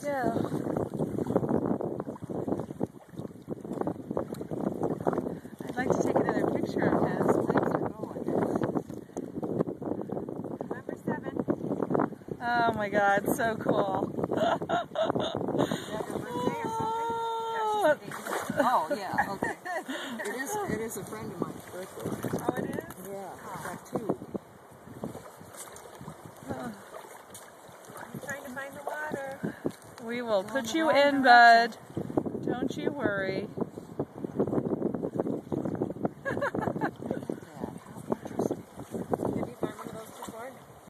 Yeah. I'd like to take another picture of his. Leaves are going. Number 7. Oh my God, so cool. Oh yeah, okay. It is a friend of mine's birthday. Oh, it is? Yeah, I've got 2. Oh. I'm trying to find the water. We will put you in, bud. Don't you worry.